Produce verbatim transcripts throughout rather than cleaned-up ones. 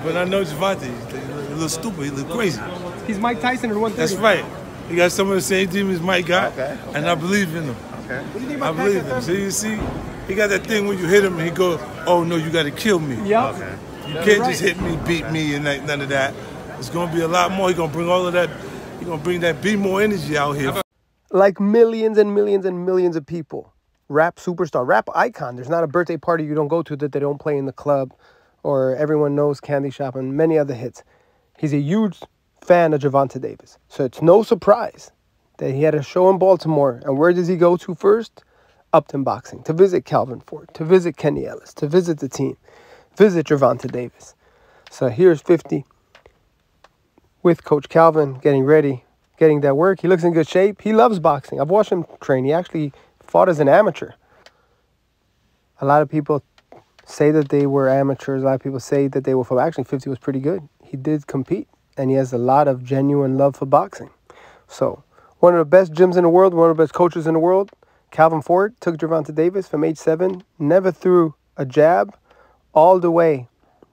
But I know Gervonta, he's a little stupid, he a little crazy. He's Mike Tyson at one thirty. That's right. He got some of the same demons Mike got, okay, okay. and I believe in him. Okay. What do you think I about believe him. So you see, he got that thing when you hit him and he go, oh no, you got to kill me. Yep. Okay. You That's can't right. just hit me, beat okay. me, and like, none of that. It's going to be a lot more. He's going to bring all of that, he's going to bring that be more energy out here. Like millions and millions and millions of people, rap superstar, rap icon. There's not a birthday party you don't go to that they don't play in the club, or everyone knows Candy Shop and many other hits. He's a huge fan of Gervonta Davis. So it's no surprise that he had a show in Baltimore. And where does he go to first? Upton Boxing, to visit Calvin Ford, to visit Kenny Ellis, to visit the team, visit Gervonta Davis. So here's fifty with Coach Calvin getting ready, getting that work. He looks in good shape. He loves boxing. I've watched him train. He actually fought as an amateur. A lot of people say that they were amateurs. A lot of people say that they were from. Actually, fifty was pretty good. He did compete, and he has a lot of genuine love for boxing. So one of the best gyms in the world, one of the best coaches in the world, Calvin Ford, took Gervonta Davis from age seven, never threw a jab, all the way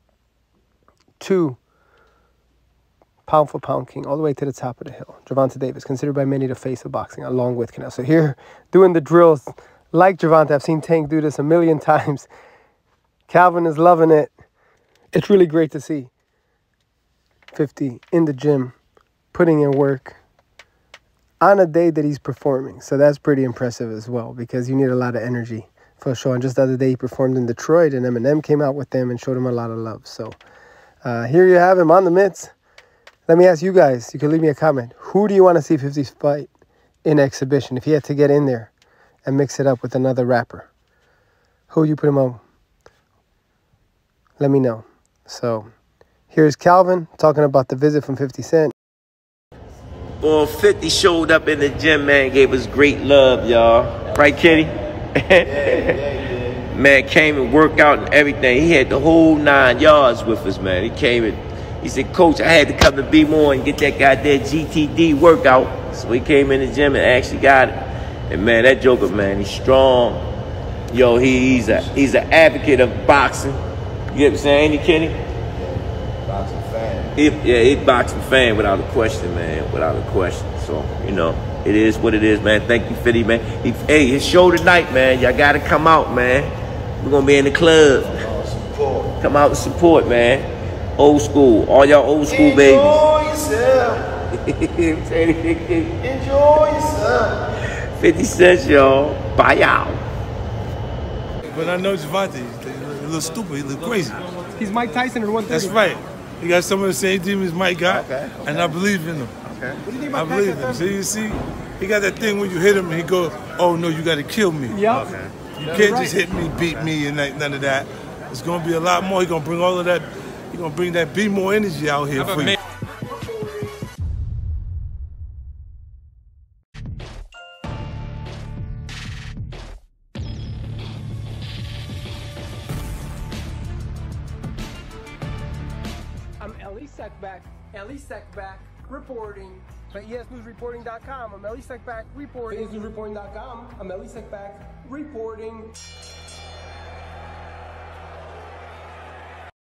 to pound for pound king, all the way to the top of the hill. Gervonta Davis, considered by many the face of boxing, along with Canelo. So here, doing the drills like Gervonta. I've seen Tank do this a million times. Calvin is loving it. It's really great to see fifty in the gym, putting in work on a day that he's performing. So that's pretty impressive as well, because you need a lot of energy for a show. And just the other day, he performed in Detroit, and Eminem came out with them and showed him a lot of love. So uh, here you have him on the mitts. Let me ask you guys, you can leave me a comment. Who do you want to see fifty's fight in exhibition if he had to get in there and mix it up with another rapper? Who would you put him on? Let me know. So here's Calvin talking about the visit from fifty Cent. Well, fifty showed up in the gym, man, gave us great love, y'all. Right, Kitty? Yeah, yeah, yeah. Man, came and worked out and everything. He had the whole nine yards with us, man. He came and he said, Coach, I had to come to B more and get that goddamn G T D workout. So he came in the gym and actually got it. And man, that joker, man, he's strong. Yo, he, he's a he's an advocate of boxing. You get what I'm saying, ain't he, Kenny? Yeah, boxing fan. He, yeah, he's a boxing fan without a question, man. Without a question. So, you know, it is what it is, man. Thank you, fifty, man. He, hey, his show tonight, man. Y'all got to come out, man. We're going to be in the club. Support. Come out and support, man. Old school. All y'all old school Enjoy babies. Yourself. Enjoy yourself. fifty cents, y'all. Bye, y'all. But I know Gervonta, he's a little stupid, he a little crazy. He's Mike Tyson at one thirty. That's right. He got some of the same demons Mike got, Okay, okay. and I believe in him. Okay. What do you think I about believe Tyson? him. So you see, he got that thing when you hit him and he go, oh no, you got to kill me. Yep. Okay. You That's can't right. just hit me, beat me, and like, none of that. It's going to be a lot more. He's going to bring all of that, he's going to bring that be more energy out here for you. I'm Ellie Seckback, Ellie Seckback, reporting for E S News Reporting dot com. I'm Ellie Seckback, reporting. E S News Reporting dot com. I'm Ellie Seckback, reporting.